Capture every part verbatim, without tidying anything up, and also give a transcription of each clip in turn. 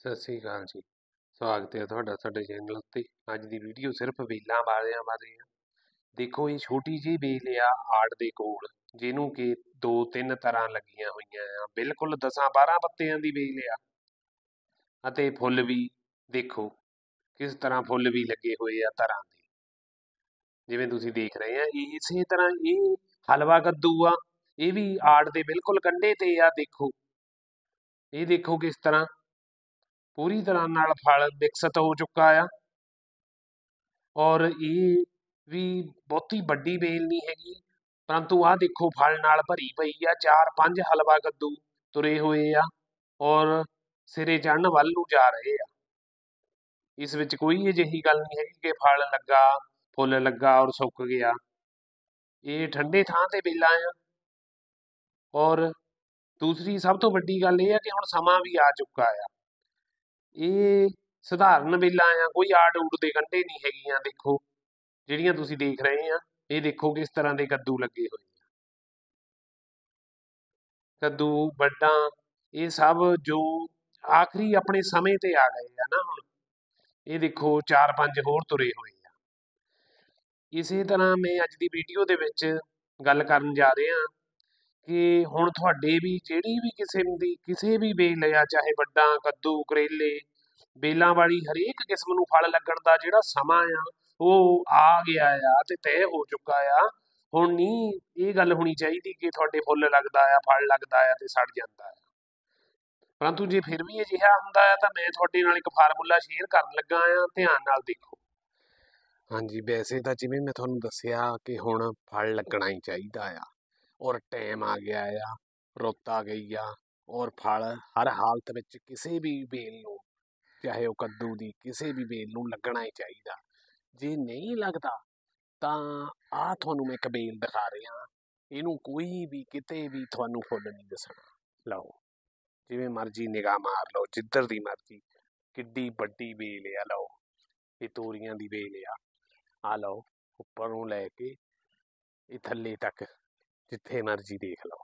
ਸਤਿ ਸ੍ਰੀ ਅਕਾਲ ਜੀ। ਸਵਾਗਤ ਹੈ ਤੁਹਾਡਾ ਸਾਡੇ ਚੈਨਲ ਉੱਤੇ। ਅੱਜ ਦੀ ਵੀਡੀਓ ਸਿਰਫ ਵੇਲਾਂ ਵਾਲਿਆਂ ਬਾਰੇ ਆ। ਦੇਖੋ, ਇਹ ਛੋਟੀ ਜਿਹੀ ਵੇਲ ਆ ਆੜ ਦੇ ਕੋਲ, ਜਿਹਨੂੰ ਕਿ ਦੋ ਤਿੰਨ ਤਰ੍ਹਾਂ ਲੱਗੀਆਂ ਹੋਈਆਂ ਆ। ਬਿਲਕੁਲ ਦਸਾਂ ਬਾਰਾਂ ਪੱਤਿਆਂ ਦੀ ਵੇਲ ਆ, ਅਤੇ ਫੁੱਲ ਵੀ ਦੇਖੋ ਕਿਸ ਤਰ੍ਹਾਂ ਫੁੱਲ ਵੀ ਲੱਗੇ ਹੋਏ ਆ ਤਰ੍ਹਾਂ ਦੇ, ਜਿਵੇਂ ਤੁਸੀਂ ਦੇਖ ਰਹੇ ਆ। ਇਸੇ ਤਰ੍ਹਾਂ ਇਹ ਹਲਵਾ ਕੱਦੂ ਆ, ਇਹ ਵੀ ਆੜ ਦੇ ਬਿਲਕੁਲ ਕੰਢੇ ਤੇ ਆ। ਦੇਖੋ, ਇਹ ਦੇਖੋ ਕਿਸ ਤਰ੍ਹਾਂ ਪੂਰੀ ਤਰ੍ਹਾਂ ਨਾਲ ਫਲ ਵਿਕਸਿਤ ਹੋ ਚੁੱਕਾ ਆ। ਔਰ ਇਹ ਵੀ ਬਹੁਤੀ ਵੱਡੀ ਵੇਲ ਨਹੀਂ ਹੈਗੀ, ਪਰੰਤੂ ਆਹ ਦੇਖੋ ਫਲ ਨਾਲ ਭਰੀ ਪਈ ਆ। ਚਾਰ ਪੰਜ ਹਲਵਾ ਕੱਦੂ ਤੁਰੇ ਹੋਏ ਆ ਔਰ ਸਿਰੇ ਚੜ੍ਹਨ ਵੱਲ ਨੂੰ ਜਾ ਰਹੇ ਆ। ਇਸ ਵਿੱਚ ਕੋਈ ਅਜਿਹੀ ਗੱਲ ਨਹੀਂ ਹੈਗੀ ਕਿ ਫਲ ਲੱਗਾ, ਫੁੱਲ ਲੱਗਾ ਔਰ ਸੁੱਕ ਗਿਆ। ਇਹ ਠੰਡੇ ਥਾਂ ਤੇ ਵੇਲਾਂ ਆ। ਔਰ ਦੂਸਰੀ ਸਭ ਤੋਂ ਵੱਡੀ ਗੱਲ ਇਹ ਆ ਕਿ ਹੁਣ ਸਮਾਂ ਵੀ ਆ ਚੁੱਕਾ ਆ। ਇਹ ਸਧਾਰਨ ਵੇਲਾਂ ਆ, ਕੋਈ ਆੜ ਊੜ ਦੇ ਕੰਢੇ ਨਹੀਂ ਹੈਗੀਆਂ। ਦੇਖੋ ਜਿਹੜੀਆਂ ਤੁਸੀਂ ਦੇਖ ਰਹੇ ਆ, ਇਹ ਦੇਖੋ ਕਿਸ ਤਰ੍ਹਾਂ ਦੇ ਕੱਦੂ ਲੱਗੇ ਹੋਏ ਆ। ਕੱਦੂ ਵੱਡਾਂ ਇਹ ਸਭ ਜੋ ਆਖਰੀ ਆਪਣੇ ਸਮੇਂ ਤੇ ਆ ਗਏ ਆ ਨਾ। ਹੁਣ ਇਹ ਦੇਖੋ ਚਾਰ ਪੰਜ ਹੋਰ ਤੁਰੇ ਹੋਏ ਆ। ਇਸੇ ਤਰ੍ਹਾਂ ਮੈਂ ਅੱਜ ਦੀ ਵੀਡੀਓ ਦੇ ਵਿੱਚ ਗੱਲ ਕਰਨ ਜਾ ਰਿਹਾ ਕਿ ਹੁਣ ਤੁਹਾਡੇ ਵੀ ਜਿਹੜੀ ਵੀ ਕਿਸਮ ਦੀ ਕਿਸੇ ਵੀ ਵੇਲ ਆ, ਚਾਹੇ ਵੱਡਾ ਕੱਦੂ, ਕਰੇਲੇ, ਵੇਲਾਂ ਵਾਲੀ ਹਰੇਕ ਕਿਸਮ ਨੂੰ ਫਲ ਲੱਗਣ ਦਾ ਜਿਹੜਾ ਸਮਾਂ ਆ ਉਹ ਆ ਗਿਆ ਆ ਤੇ ਤੈਅ ਹੋ ਚੁੱਕਾ ਆ। ਹੁਣ ਨਹੀਂ ਇਹ ਗੱਲ ਹੋਣੀ ਚਾਹੀਦੀ ਕਿ ਤੁਹਾਡੇ ਫੁੱਲ ਲੱਗਦਾ ਆ, ਫਲ ਲੱਗਦਾ ਆ ਤੇ ਸੜ ਜਾਂਦਾ ਆ। ਪਰੰਤੂ ਜੇ ਫਿਰ ਵੀ ਅਜਿਹਾ ਹੁੰਦਾ ਆ ਤਾਂ ਮੈਂ ਤੁਹਾਡੇ ਨਾਲ ਇੱਕ ਫਾਰਮੂਲਾ ਸ਼ੇਅਰ ਕਰਨ ਲੱਗਾ ਆ, ਧਿਆਨ ਨਾਲ ਦੇਖੋ। ਹਾਂਜੀ, ਵੈਸੇ ਤਾਂ ਜਿਵੇਂ ਮੈਂ ਤੁਹਾਨੂੰ ਦੱਸਿਆ ਕਿ ਹੁਣ ਫਲ ਲੱਗਣਾ ਹੀ ਚਾਹੀਦਾ ਆ, ਔਰ ਟਾਈਮ ਆ ਗਿਆ ਆ, ਰੁੱਤ ਆ ਗਈ ਆ, ਔਰ ਫਲ ਹਰ ਹਾਲਤ ਵਿੱਚ ਕਿਸੇ ਵੀ ਵੇਲ ਨੂੰ, ਚਾਹੇ ਉਹ ਕੱਦੂ ਦੀ ਕਿਸੇ ਵੀ ਵੇਲ ਨੂੰ ਲੱਗਣਾ ਹੀ ਚਾਹੀਦਾ। ਜੇ ਨਹੀਂ ਲੱਗਦਾ ਤਾਂ ਆਹ ਤੁਹਾਨੂੰ ਮੈਂ ਇੱਕ ਵੇਲ ਦਿਖਾ ਰਿਹਾ, ਇਹਨੂੰ ਕੋਈ ਵੀ ਕਿਤੇ ਵੀ ਤੁਹਾਨੂੰ ਫੁੱਲ ਨਹੀਂ ਦਿਸਣਾ। ਲਓ, ਜਿਵੇਂ ਮਰਜ਼ੀ ਨਿਗਾਹ ਮਾਰ ਲਓ, ਜਿੱਧਰ ਦੀ ਮਰਜ਼ੀ। ਕਿੱਡੀ ਵੱਡੀ ਵੇਲ ਆ। ਲਓ, ਇਹ ਤੋਰੀਆਂ ਦੀ ਵੇਲ ਆ। ਆ ਲਓ, ਉੱਪਰ ਨੂੰ ਲੈ ਕੇ ਇਹ ਥੱਲੇ ਤੱਕ ਜਿੱਥੇ ਮਰਜ਼ੀ ਦੇਖ ਲਓ।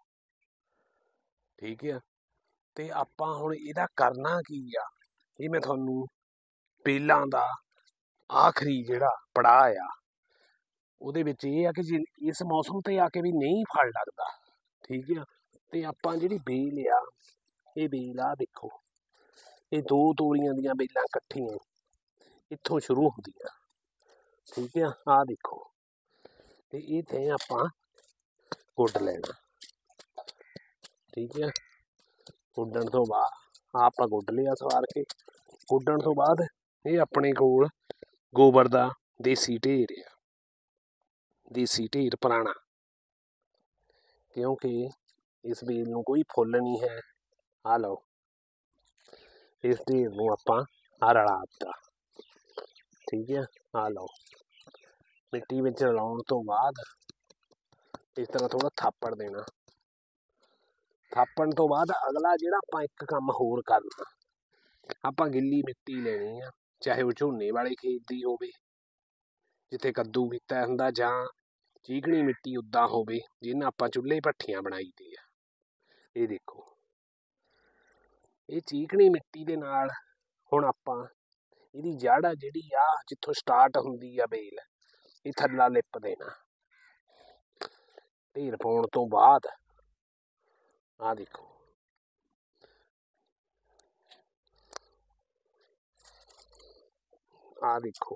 ਠੀਕ ਆ। ਤੇ ਆਪਾਂ ਹੁਣ ਇਹਦਾ ਕਰਨਾ ਕੀ ਆ, ਇਹ ਮੈਂ ਤੁਹਾਨੂੰ ਵੇਲਾਂ ਦਾ ਆਖਰੀ ਜਿਹੜਾ ਪੜਾਅ ਆ ਉਹਦੇ ਵਿੱਚ ਇਹ ਆ ਕਿ ਜੇ ਇਸ ਮੌਸਮ ਤੇ ਆ ਕੇ ਵੀ ਨਹੀਂ ਫਲ ਲੱਗਦਾ, ਠੀਕ ਆ, ਤੇ ਆਪਾਂ ਜਿਹੜੀ ਵੇਲ ਆ, ਇਹ ਵੇਲ ਆ ਦੇਖੋ, ਇਹ ਦੋ ਤੋਰੀਆਂ ਦੀਆਂ ਵੇਲਾਂ ਇਕੱਠੀਆਂ ਇੱਥੋਂ ਸ਼ੁਰੂ ਹੁੰਦੀਆਂ। ਠੀਕ ਆ, ਆਹ ਦੇਖੋ, ਤੇ ਇਹ ਤੇ ਆਪਾਂ ਗੁੱਡ ਲੈਣਾ। ਠੀਕ ਆ, ਗੁੱਡਣ ਤੋਂ ਬਾਅਦ ਆ ਆਪਾਂ ਗੁੱਡ ਲਿਆ ਸਵਾਰ ਕੇ। ਗੁੱਡਣ ਤੋਂ ਬਾਅਦ ਇਹ ਆਪਣੇ ਕੋਲ ਗੋਬਰ ਦਾ ਦੇਸੀ ਢੇਰ ਆ, ਦੇਸੀ ਢੇਰ ਪੁਰਾਣਾ, ਕਿਉਂਕਿ ਇਸ ਵੇਲ ਨੂੰ ਕੋਈ ਫੁੱਲ ਨਹੀਂ ਹੈ। ਆ ਲਓ, ਇਸ ਢੇਰ ਨੂੰ ਆਪਾਂ ਆ ਰਲਾ ਦਿੱਤਾ। ਠੀਕ ਆ, ਆ ਲਓ, ਮਿੱਟੀ ਵਿੱਚ ਰਲਾਉਣ ਤੋਂ ਬਾਅਦ ਇਸ ਤਰ੍ਹਾਂ ਥੋੜ੍ਹਾ ਥਾਪੜ ਦੇਣਾ। ਥਾਪਣ ਤੋਂ ਬਾਅਦ ਅਗਲਾ ਜਿਹੜਾ ਆਪਾਂ ਇੱਕ ਕੰਮ ਹੋਰ ਕਰਨਾ, ਆਪਾਂ ਗਿੱਲੀ ਮਿੱਟੀ ਲੈਣੀ ਆ, ਚਾਹੇ ਉਹ ਝੋਨੇ ਵਾਲੇ ਖੇਤ ਦੀ ਹੋਵੇ ਜਿੱਥੇ ਕੱਦੂ ਕੀਤਾ ਹੁੰਦਾ, ਜਾਂ ਚੀਕਣੀ ਮਿੱਟੀ ਉੱਦਾਂ ਹੋਵੇ ਜਿਹਨਾਂ ਆਪਾਂ ਚੁੱਲ੍ਹੇ ਭੱਠੀਆਂ ਬਣਾਈ ਦੇ ਆ। ਇਹ ਦੇਖੋ, ਇਹ ਚੀਕਣੀ ਮਿੱਟੀ ਦੇ ਨਾਲ ਹੁਣ ਆਪਾਂ ਇਹਦੀ ਜੜ੍ਹ ਆ ਜਿਹੜੀ ਆ, ਜਿੱਥੋਂ ਸਟਾਰਟ ਹੁੰਦੀ ਆ ਵੇਲ, ਇਹ ਥੱਲਾ ਲਿਪ ਦੇਣਾ। ਢੇਰ ਪਾਉਣ ਤੋਂ ਬਾਅਦ ਆਹ ਦੇਖੋ, ਆਹ ਦੇਖੋ,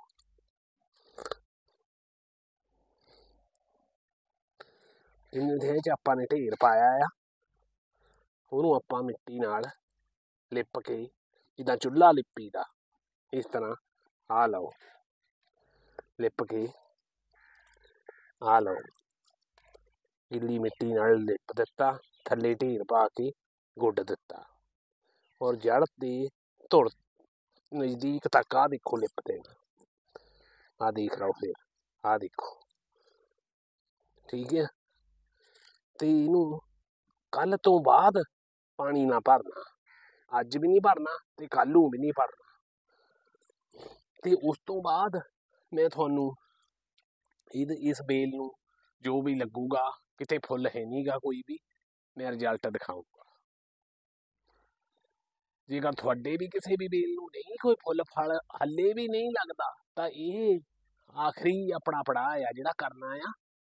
ਜਿੰਨੇ ਦੇ 'ਚ ਆਪਾਂ ਨੇ ਢੇਰ ਪਾਇਆ ਆ, ਉਹਨੂੰ ਆਪਾਂ ਮਿੱਟੀ ਨਾਲ ਲਿਪ ਕੇ, ਜਿੱਦਾਂ ਚੁੱਲ੍ਹਾ ਲਿਪੀ ਦਾ, ਇਸ ਤਰ੍ਹਾਂ ਆਹ ਲਓ, ਲਿਪ ਕੇ ਆਹ ਲਓ, ਗਿੱਲੀ ਮਿੱਟੀ ਨਾਲ ਲਿਪ ਦਿੱਤਾ, ਥੱਲੇ ਢੇਰ ਪਾ ਕੇ ਗੁੱਡ ਦਿੱਤਾ, ਔਰ ਜੜ੍ਹ ਦੇ ਧੁਰ ਨਜ਼ਦੀਕ ਤੱਕ ਆਹ ਦੇਖੋ ਲਿਪ ਦੇਣਾ। ਆਹ ਦੇਖ ਲਓ, ਫਿਰ ਆਹ ਦੇਖੋ। ਠੀਕ ਹੈ, ਤੇ ਇਹਨੂੰ ਕੱਲ੍ਹ ਤੋਂ ਬਾਅਦ ਪਾਣੀ ਨਾ ਭਰਨਾ, ਅੱਜ ਵੀ ਨਹੀਂ ਭਰਨਾ ਤੇ ਕੱਲ੍ਹ ਨੂੰ ਵੀ ਨਹੀਂ ਭਰਨਾ। ਤੇ ਉਸ ਤੋਂ ਬਾਅਦ ਮੈਂ ਤੁਹਾਨੂੰ ਇਹ ਇਸ ਵੇਲ ਨੂੰ ਜੋ ਵੀ ਲੱਗੂਗਾ, ਕਿਤੇ ਫੁੱਲ ਹੈ ਨਹੀਂ ਗਾ ਕੋਈ ਵੀ, ਮੈਂ ਰਿਜ਼ਲਟ ਦਿਖਾਊਂਗਾ। ਜੇਕਰ ਤੁਹਾਡੇ ਵੀ ਕਿਸੇ ਵੀ ਬੇਲ ਨੂੰ ਨਹੀਂ ਕੋਈ ਫੁੱਲ ਫਲ ਹੱਲੇ ਵੀ ਨਹੀਂ ਲੱਗਦਾ ਤਾਂ ਇਹ ਆਖਰੀ ਆਪਣਾ ਪੜਾਅ ਆ ਜਿਹੜਾ ਕਰਨਾ ਆ,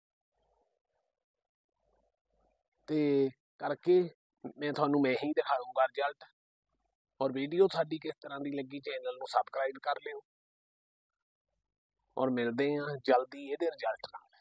ਤੇ ਕਰਕੇ ਮੈਂ ਤੁਹਾਨੂੰ ਮੈਂ ਹੀ ਦਿਖਾ ਦੂੰਗਾ ਰਿਜ਼ਲਟ। ਔਰ ਵੀਡੀਓ ਸਾਡੀ ਕਿਸ ਤਰ੍ਹਾਂ ਦੀ ਲੱਗੀ ਚੈਨਲ ਨੂੰ ਸਬਸਕ੍ਰਾਈਬ ਕਰ ਲਿਓ, ਔਰ ਮਿਲਦੇ ਹਾਂ ਜਲਦੀ ਇਹਦੇ ਰਿਜ਼ਲਟ ਨਾਲ।